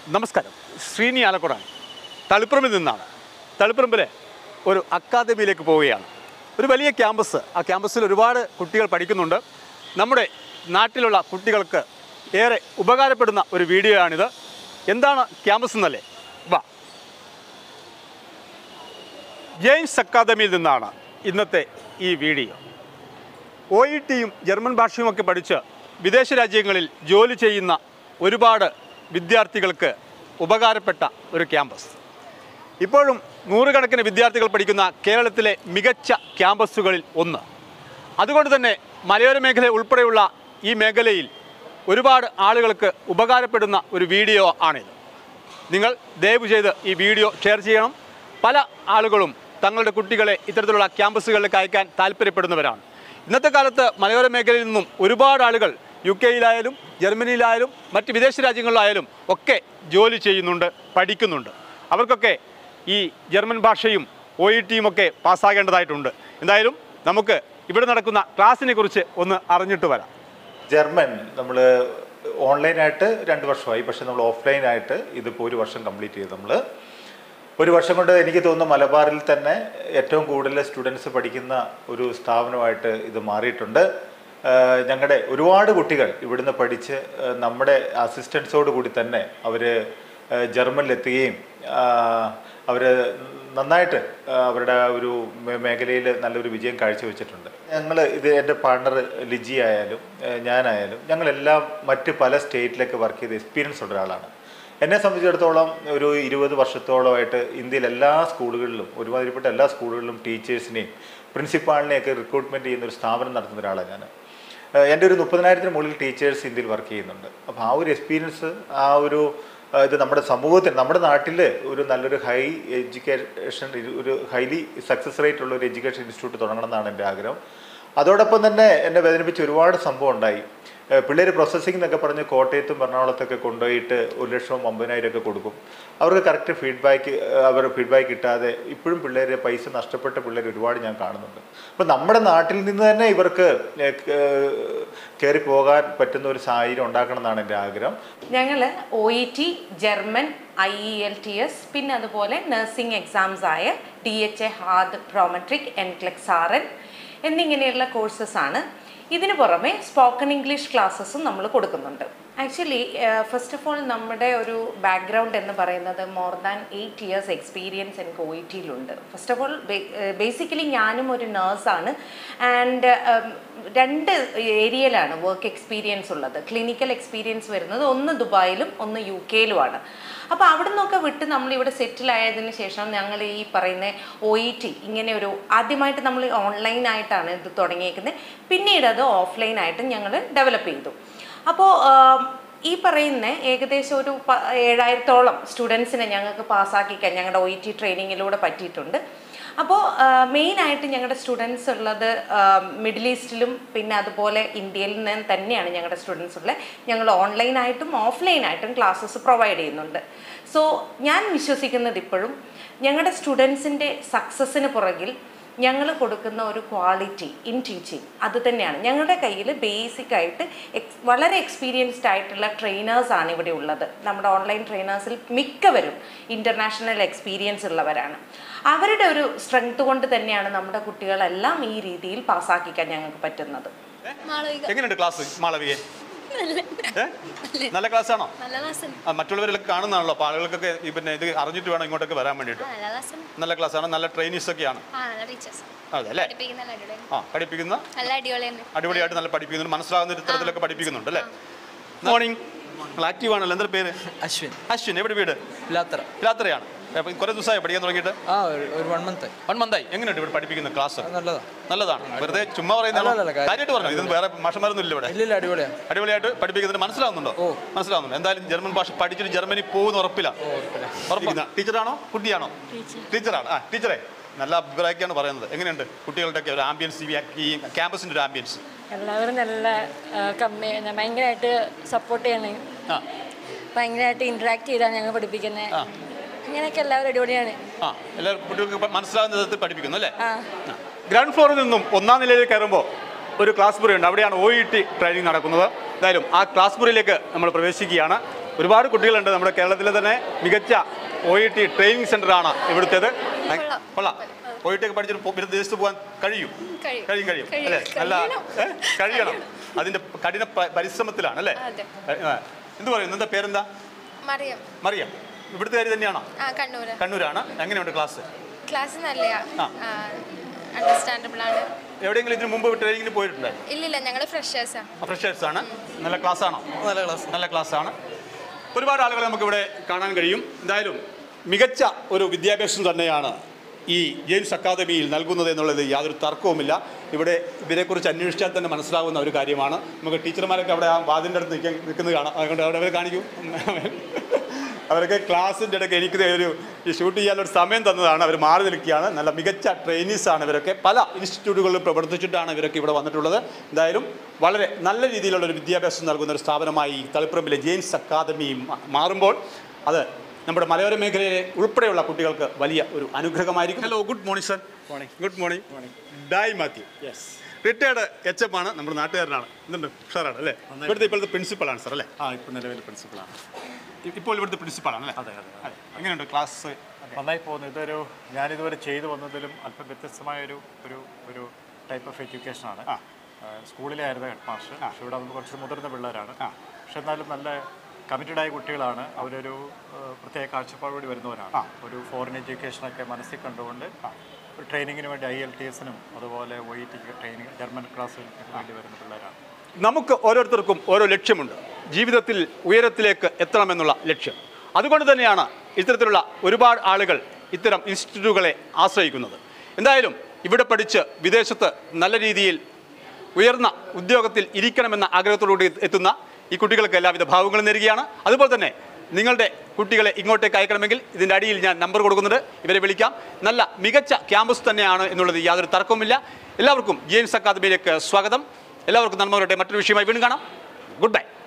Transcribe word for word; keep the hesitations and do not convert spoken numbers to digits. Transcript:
നമസ്കാരം. ശ്രീനി ആലക്കുടാണ്. തളിപ്പറമ്പിൽ നിന്നാണ്. തളിപ്പറമ്പിലെ ഒരു അക്കാദമിയിലേക്ക് പോവുകയാണ്. ഒരു വലിയ ക്യാമ്പസ്. ആ ക്യാമ്പസിൽ ഒരുപാട് കുട്ടികൾ പഠിക്കുന്നുണ്ട്. നമ്മുടെ നാട്ടിലുള്ള കുട്ടികൾക്ക് ഏറെ ഉപകാരപ്പെടുന്ന ഒരു വീഡിയോ ആണിത്. എന്താണ് ക്യാമ്പസ് എന്നല്ലേ? വാ. ജെയിംസ് അക്കാദമിയിൽ നിന്നാണ് ഇന്നത്തെ ഈ വീഡിയോ. ഒ ഇ ടിയും ജർമ്മൻ ഭാഷയുമൊക്കെ പഠിച്ച് വിദേശ രാജ്യങ്ങളിൽ ജോലി ചെയ്യുന്ന ഒരുപാട് വിദ്യാർത്ഥികൾക്ക് ഉപകാരപ്പെട്ട ഒരു ക്യാമ്പസ്. ഇപ്പോഴും നൂറുകണക്കിന് വിദ്യാർത്ഥികൾ പഠിക്കുന്ന കേരളത്തിലെ മികച്ച ക്യാമ്പസുകളിൽ ഒന്ന്. അതുകൊണ്ട് തന്നെ മലയോര മേഖല ഉൾപ്പെടെയുള്ള ഈ മേഖലയിൽ ഒരുപാട് ആളുകൾക്ക് ഉപകാരപ്പെടുന്ന ഒരു വീഡിയോ ആണിത്. നിങ്ങൾ ദയവ് ചെയ്ത് ഈ വീഡിയോ ഷെയർ ചെയ്യണം. പല ആളുകളും തങ്ങളുടെ കുട്ടികളെ ഇത്തരത്തിലുള്ള ക്യാമ്പസുകളിലേക്ക് അയക്കാൻ താല്പര്യപ്പെടുന്നവരാണ്. ഇന്നത്തെ കാലത്ത് മലയോര മേഖലയിൽ നിന്നും ഒരുപാട് ആളുകൾ യു കെയിലായാലും ജർമ്മനിയിലായാലും മറ്റ് വിദേശ രാജ്യങ്ങളിലായാലും ഒക്കെ ജോലി ചെയ്യുന്നുണ്ട്, പഠിക്കുന്നുണ്ട്. അവർക്കൊക്കെ ഈ ജർമ്മൻ ഭാഷയും ഒ ഇ ടിയും ഒക്കെ പാസ്സാകേണ്ടതായിട്ടുണ്ട്. എന്തായാലും നമുക്ക് ഇവിടെ നടക്കുന്ന ക്ലാസ്സിനെ കുറിച്ച് ഒന്ന് അറിഞ്ഞിട്ട് വരാം. ജർമ്മൻ നമ്മൾ ഓൺലൈനായിട്ട് രണ്ട് വർഷമായി, പക്ഷേ നമ്മൾ ഓഫ്ലൈനായിട്ട് ഇതിപ്പോൾ ഒരു വർഷം കംപ്ലീറ്റ് ചെയ്തു. നമ്മൾ ഒരു വർഷം കൊണ്ട് എനിക്ക് തോന്നുന്നു മലബാറിൽ തന്നെ ഏറ്റവും കൂടുതൽ സ്റ്റുഡൻസ് പഠിക്കുന്ന ഒരു സ്ഥാപനമായിട്ട് ഇത് മാറിയിട്ടുണ്ട്. ഞങ്ങളുടെ ഒരുപാട് കുട്ടികൾ ഇവിടുന്ന് പഠിച്ച് നമ്മുടെ അസിസ്റ്റൻസോട് കൂടി തന്നെ അവർ ജർമ്മനിലെത്തുകയും അവർ നന്നായിട്ട് അവരുടെ ഒരു മേഖലയിൽ നല്ലൊരു വിജയം കാഴ്ചവെച്ചിട്ടുണ്ട്. ഞങ്ങൾ ഇത് എൻ്റെ പാർട്ണർ ലിജി ആയാലും ഞാനായാലും ഞങ്ങളെല്ലാം മറ്റ് പല സ്റ്റേറ്റിലൊക്കെ വർക്ക് ചെയ്ത് എക്സ്പീരിയൻസ് ഉള്ള ഒരാളാണ്. എന്നെ സംബന്ധിച്ചിടത്തോളം ഒരു ഇരുപത് വർഷത്തോളമായിട്ട് ഇന്ത്യയിൽ എല്ലാ സ്കൂളുകളിലും ഒരുമാതിരിപ്പെട്ട എല്ലാ സ്കൂളുകളിലും ടീച്ചേഴ്സിനെയും പ്രിൻസിപ്പാളിനെയൊക്കെ റിക്രൂട്ട്മെൻറ്റ് ചെയ്യുന്ന ഒരു സ്ഥാപനം നടത്തുന്ന ഒരാളാണ് ഞാൻ. എൻ്റെ ഒരു മുപ്പതിനായിരത്തിന് മുകളിൽ ടീച്ചേഴ്സ് ഇന്ത്യയിൽ വർക്ക് ചെയ്യുന്നുണ്ട്. അപ്പോൾ ആ ഒരു എക്സ്പീരിയൻസ്, ആ ഒരു ഇത് നമ്മുടെ സമൂഹത്തിൽ, നമ്മുടെ നാട്ടിൽ ഒരു നല്ലൊരു ഹൈ എഡ്യൂക്കേഷൻ, ഒരു ഹൈലി സക്സസ് റേറ്റ് ഉള്ള ഒരു എഡ്യൂക്കേഷൻ ഇൻസ്റ്റിറ്റ്യൂട്ട് തുടങ്ങണം എന്നാണ് എൻ്റെ ആഗ്രഹം. അതോടൊപ്പം തന്നെ എന്നെ വേദനിപ്പിച്ച ഒരുപാട് സംഭവം ഉണ്ടായി. പിള്ളേർ പ്രോസസ്സിംഗ് എന്നൊക്കെ പറഞ്ഞ് കോട്ടയത്തും എറണാകുളത്തൊക്കെ കൊണ്ടുപോയിട്ട് ഒരു ലക്ഷവും അമ്പതിനായിരം ഒക്കെ കൊടുക്കും. അവർക്ക് കറക്റ്റ് ഫീഡ്ബാക്ക് അവർ ഫീഡ്ബാക്ക് കിട്ടാതെ ഇപ്പോഴും പിള്ളേർ പൈസ നഷ്ടപ്പെട്ട പിള്ളേർ ഒരുപാട് ഞാൻ കാണുന്നുണ്ട്. അപ്പം നമ്മുടെ നാട്ടിൽ നിന്ന് തന്നെ ഇവർക്ക് കയറി പോകാൻ പറ്റുന്ന ഒരു സാഹചര്യം ഉണ്ടാക്കണം എന്നാണ് എൻ്റെ ആഗ്രഹം. ഞങ്ങൾ O E T, German, I E L T S, പിന്നെ അതുപോലെ നഴ്സിംഗ് എക്സാംസ് ആയ D H A, HAAD, Prometric, NCLEX R N എന്നിങ്ങനെയുള്ള കോഴ്സസ് ആണ്. ഇതിന് പുറമെ സ്പോക്കൺ ഇംഗ്ലീഷ് ക്ലാസ്സസും നമ്മൾ കൊടുക്കുന്നുണ്ട്. ആക്ച്വലി ഫസ്റ്റ് ഓഫ് ഓൾ നമ്മുടെ ഒരു ബാക്ക്ഗ്രൗണ്ട് എന്ന് പറയുന്നത് more than eight years experience എനിക്ക് ഒ ഇ ടിയിലുണ്ട്. ഫസ്റ്റ് ഓഫ് ഓൾ ബേസിക്കലി ഞാനും ഒരു നേഴ്സാണ്. ആൻഡ് രണ്ട് ഏരിയയിലാണ് വർക്ക് എക്സ്പീരിയൻസ് ഉള്ളത്. ക്ലിനിക്കൽ എക്സ്പീരിയൻസ് വരുന്നത് ഒന്ന് ദുബായിലും ഒന്ന് യു കെയിലുമാണ്. അപ്പോൾ അവിടെ നിന്നൊക്കെ വിട്ട് നമ്മളിവിടെ സെറ്റിൽ ആയതിനു ശേഷം ഞങ്ങൾ ഈ പറയുന്ന ഒ ഇ ടി ഇങ്ങനെ ഒരു ആദ്യമായിട്ട് നമ്മൾ ഓൺലൈനായിട്ടാണ് ഇത് തുടങ്ങിയേക്കുന്നത്. പിന്നീട് അത് ഓഫ്ലൈനായിട്ടും ഞങ്ങൾ ഡെവലപ്പ് ചെയ്തു. അപ്പോൾ ഈ പറയുന്ന ഏകദേശം ഒരു പ ഏഴായിരത്തോളം സ്റ്റുഡൻസിനെ ഞങ്ങൾക്ക് പാസ്സാക്കിക്കാൻ ഞങ്ങളുടെ ഒ ഇ ടി ട്രെയിനിങ്ങിലൂടെ പറ്റിയിട്ടുണ്ട്. അപ്പോൾ മെയിനായിട്ട് ഞങ്ങളുടെ സ്റ്റുഡൻസ് ഉള്ളത് മിഡിൽ ഈസ്റ്റിലും പിന്നെ അതുപോലെ ഇന്ത്യയിൽ നിന്ന് തന്നെയാണ് ഞങ്ങളുടെ സ്റ്റുഡൻസ് ഉള്ളത്. ഞങ്ങൾ ഓൺലൈനായിട്ടും ഓഫ്ലൈനായിട്ടും ക്ലാസ്സസ് പ്രൊവൈഡ് ചെയ്യുന്നുണ്ട്. സോ ഞാൻ വിശ്വസിക്കുന്നത് ഇപ്പോഴും ഞങ്ങളുടെ സ്റ്റുഡൻസിൻ്റെ സക്സസ്സിന് പുറകിൽ ഞങ്ങൾ കൊടുക്കുന്ന ഒരു ക്വാളിറ്റി ഇൻ ടീച്ചിങ് അത് തന്നെയാണ്. ഞങ്ങളുടെ കയ്യിൽ ബേസിക്കായിട്ട് എക്സ് വളരെ എക്സ്പീരിയൻസ്ഡ് ആയിട്ടുള്ള ട്രെയിനേഴ്സാണ് ഇവിടെ ഉള്ളത്. നമ്മുടെ ഓൺലൈൻ ട്രെയിനേഴ്സിൽ മിക്കവരും ഇൻ്റർനാഷണൽ എക്സ്പീരിയൻസ് ഉള്ളവരാണ്. അവരുടെ ഒരു സ്ട്രെങ്ത് കൊണ്ട് തന്നെയാണ് നമ്മുടെ കുട്ടികളെല്ലാം ഈ രീതിയിൽ പാസ്സാക്കിക്കാൻ ഞങ്ങൾക്ക് പറ്റുന്നത്. എങ്ങനെയുണ്ട് ക്ലാസ് മാളവിയെ? നല്ല ക്ലാസ് ആണോ? മറ്റുള്ളവരൊക്കെ കാണുന്നതാണല്ലോ, അപ്പോൾ ആളുകൾക്കൊക്കെ പിന്നെ ഇത് അറിഞ്ഞിട്ട് വേണം ഇങ്ങോട്ടൊക്കെ വരാൻ വേണ്ടിയിട്ട്. നല്ല ക്ലാസ് ആണ്, നല്ല ട്രെയിനീസ് ഒക്കെയാണ്. അതെ അല്ലേ? ആ, പഠിപ്പിക്കുന്ന അടിപൊളിയായിട്ട് നല്ല പഠിപ്പിക്കുന്നുണ്ട്, മനസ്സിലാകുന്ന ഇത്തരത്തിലൊക്കെ പഠിപ്പിക്കുന്നുണ്ട് അല്ലേ? മോർണിംഗ്. ആക്റ്റീവ് ആണല്ലോ. എന്താ പേര്? അശ്വിൻ. അശ്വിൻ. എവിടെ വീട്? പിലാത്തറ. പിലാത്തറയാണ്. കുറെ ദിവസമായി പഠിക്കാൻ തുടങ്ങിയിട്ട്? ആ, ഒരു വൺ മന്ത് വൺ മന്തായി. എങ്ങനെയുണ്ട് ഇവിടെ പഠിപ്പിക്കുന്ന ക്ലാസ്? നല്ലതാണ്. നല്ലതാണ്. വെറുതെ ചുമ്മാ പറയുന്നത് കാര്യമായിട്ട് പറഞ്ഞു. ഇത് വേറെ മാഷന്മാരൊന്നും ഇല്ല ഇവിടെ? ഇല്ല, അടിപൊളിയാണ്. അടിപൊളിയായിട്ട് പഠിപ്പിക്കുന്നത് മനസ്സിലാവുന്നുണ്ടോ? ഓ, മനസ്സിലാവുന്നുണ്ട്. എന്തായാലും ജർമ്മൻ ഭാഷ പഠിച്ചിട്ട് ജർമ്മനി പോകുന്ന ഉറപ്പില്ല. ഉറപ്പില്ല. ടീച്ചറാണോ കുട്ടിയാണോ? ടീച്ചറാണ്. ആ, ടീച്ചറെ നല്ല അഭിപ്രായമൊക്കെയാണ് പറയുന്നത്. എങ്ങനെയുണ്ട് കുട്ടികളുടെ ഒക്കെ ഒരു ആംബിയൻസ്, ഈ ക്യാമ്പസിൻ്റെ ഒരു ആംബിയൻസ്? എല്ലാവരും നല്ല കമ്മി ഭയങ്കരമായിട്ട് സപ്പോർട്ട് ചെയ്യണേ, ഭയങ്കരമായിട്ട് ഇൻട്രാക്ട് ചെയ്താണ് ഞങ്ങൾ പഠിപ്പിക്കുന്നത്. ഇങ്ങനെയൊക്കെ എല്ലാവരും അടിപൊളിയാണ്. ആ, എല്ലാവരും കുട്ടികൾക്ക് മനസ്സിലാകുന്ന വിധത്തിൽ പഠിപ്പിക്കുന്നു അല്ലേ? ഗ്രൗണ്ട് ഫ്ലോറിൽ നിന്നും ഒന്നാം നിലയിൽ കയറുമ്പോൾ ഒരു ക്ലാസ് മുറിയുണ്ട്. അവിടെയാണ് ഒ ഇ ടി ട്രെയിനിങ് നടക്കുന്നത്. എന്തായാലും ആ ക്ലാസ് മുറിയിലേക്ക് നമ്മൾ പ്രവേശിക്കുകയാണ്. ഒരുപാട് കുട്ടികളുണ്ട്. നമ്മുടെ കേരളത്തിലെ തന്നെ മികച്ച ഒ ഇ ടി ട്രെയിനിങ് സെൻ്ററാണ് ഇവിടുത്തേത്. കൊള്ളാം. ഒ ഇ ടി ഒക്കെ പഠിച്ചിട്ട് വിദേശത്ത് പോകാൻ കഴിയും കഴിയും കഴിയും അല്ലേ? നല്ല കഴിയണം. അതിൻ്റെ കഠിന പരിശ്രമത്തിലാണ് അല്ലേ? എന്ത് പറയുന്നു? എന്താ പേരെന്താ? മറിയം. മറിയം. ഇവിടുത്തെ കാര്യം തന്നെയാണോ? കണ്ണൂരാണ്. എങ്ങനെയുണ്ട് ക്ലാസ്? ക്ലാസ് നല്ലയാ, അണ്ടർസ്റ്റാൻഡബിൾ ആണ്. എവിടെയെങ്കിലും ഇതിന് മുമ്പ് ട്രെയിനിങ്ങിന് പോയിട്ടുണ്ടോ? ഇല്ലില്ല, ഞങ്ങൾ ഫ്രഷേഴ്സാ. ഫ്രഷേഴ്സ് ആണ്. നല്ല ക്ലാസ് ആണോ? നല്ല ക്ലാസ് നല്ല ക്ലാസ് ആണ്. ഒരുപാട് ആളുകളെ നമുക്കിവിടെ കാണാൻ കഴിയും. എന്തായാലും മികച്ച ഒരു വിദ്യാഭ്യാസം തന്നെയാണ് ഈ ജെയിംസ് അക്കാദമിയിൽ നൽകുന്നത് എന്നുള്ളത് യാതൊരു തർക്കവുമില്ല. ഇവിടെ ഇവരെക്കുറിച്ച് അന്വേഷിച്ചാൽ തന്നെ മനസ്സിലാവുന്ന ഒരു കാര്യമാണ്. നമുക്ക് ടീച്ചർമാരൊക്കെ അവിടെ ആ വാതിൻ്റെ അടുത്ത് നിൽക്കാൻ നിൽക്കുന്നത് കാണാം. അതുകൊണ്ട് അവിടെ അവർ കാണിക്കും. അവരൊക്കെ ക്ലാസ്സിൻ്റെ ഇടയ്ക്ക് എനിക്ക് ഒരു ഈ ഷൂട്ട് ചെയ്യാനൊരു സമയം തന്നതാണ്. അവർ മാറി നിൽക്കുകയാണ്. നല്ല മികച്ച ട്രെയിനീസാണ് ഇവരൊക്കെ. പല ഇൻസ്റ്റിറ്റ്യൂട്ടുകളിൽ പ്രവർത്തിച്ചിട്ടാണ് ഇവരൊക്കെ ഇവിടെ വന്നിട്ടുള്ളത്. എന്തായാലും വളരെ നല്ല രീതിയിലുള്ളൊരു വിദ്യാഭ്യാസം നൽകുന്ന ഒരു സ്ഥാപനമായി തളിപ്പറമ്പിലെ ജെയിംസ് അക്കാദമി മാറുമ്പോൾ അത് നമ്മുടെ മലയോര മേഖലയിലെ ഉൾപ്പെടെയുള്ള കുട്ടികൾക്ക് വലിയ ഒരു അനുഗ്രഹമായിരിക്കും. Hello, good morning sir. Morning. Good morning. ഡായ് Mathew. Yes. Retired H M ആണ്. നമ്മുടെ നാട്ടുകാരനാണ്. എന്തുണ്ട്? ഉഷാറാണ് അല്ലേ? ഇവിടുത്തെ ഇപ്പോഴത്തെ പ്രിൻസിപ്പളാണ് സർ അല്ലേ? ആ, ഇപ്പോൾ നിലവിൽ പ്രിൻസിപ്പളാണ്. ഇപ്പോൾ ഇവിടുത്തെ പ്രിൻസിപ്പളാണ് അല്ലേ? അതെ അതെ അതെ. എങ്ങനെയുണ്ട് ക്ലാസ്? നന്നായി പോകുന്നു. ഇതൊരു ഞാനിതുവരെ ചെയ്തു വന്നതിലും അല്പം വ്യത്യസ്തമായ ഒരു ഒരു ഒരു ടൈപ്പ് ഓഫ് എഡ്യൂക്കേഷനാണ്. സ്കൂളിലെ ആയിരുന്നു ഹെഡ് മാസ്റ്റർ. പക്ഷേ ഇവിടെ നമുക്ക് കുറച്ച് മുതിർന്ന പിള്ളേരാണ്. പക്ഷെ എന്നാലും നല്ല കമ്മിറ്റഡായ കുട്ടികളാണ്. അവരൊരു പ്രത്യേക കാഴ്ചപ്പാടോടി വരുന്നവരാണ്. ഒരു ഫോറിൻ എഡ്യൂക്കേഷനൊക്കെ മനസ്സിൽ കണ്ടുകൊണ്ട് ട്രെയിനിങ്ങിന് വേണ്ടി ഐ എൽ ടി എസിനും അതുപോലെ ഒ ഇ ടിക്ക് ട്രെയിനിങ് ജർമ്മൻ ക്ലാസ്സിനും വേണ്ടി വരുന്ന പിള്ളേരാണ്. നമുക്ക് ഓരോരുത്തർക്കും ഓരോ ലക്ഷ്യമുണ്ട്. ജീവിതത്തിൽ ഉയരത്തിലേക്ക് എത്തണമെന്നുള്ള ലക്ഷ്യം. അതുകൊണ്ട് തന്നെയാണ് ഇത്തരത്തിലുള്ള ഒരുപാട് ആളുകൾ ഇത്തരം ഇൻസ്റ്റിറ്റ്യൂട്ടുകളെ ആശ്രയിക്കുന്നത്. എന്തായാലും ഇവിടെ പഠിച്ച് വിദേശത്ത് നല്ല രീതിയിൽ ഉയർന്ന ഉദ്യോഗത്തിൽ ഇരിക്കണമെന്ന ആഗ്രഹത്തോടുകൂടി എത്തുന്ന ഈ കുട്ടികൾക്ക് എല്ലാവിധ ഭാവങ്ങളും നേരുകയാണ്. അതുപോലെ തന്നെ നിങ്ങളുടെ കുട്ടികളെ ഇങ്ങോട്ടേക്ക് അയക്കണമെങ്കിൽ ഇതിൻ്റെ അടിയിൽ ഞാൻ നമ്പർ കൊടുക്കുന്നുണ്ട്. ഇവരെ വിളിക്കാം. നല്ല മികച്ച ക്യാമ്പസ് തന്നെയാണ് എന്നുള്ളത് യാതൊരു തർക്കവുമില്ല. എല്ലാവർക്കും ജെയിംസ് അക്കാദമിയിലേക്ക് സ്വാഗതം. എല്ലാവർക്കും നന്മ വരട്ടെ. മറ്റൊരു വിഷയമായി വീണ്ടും കാണാം. Good by.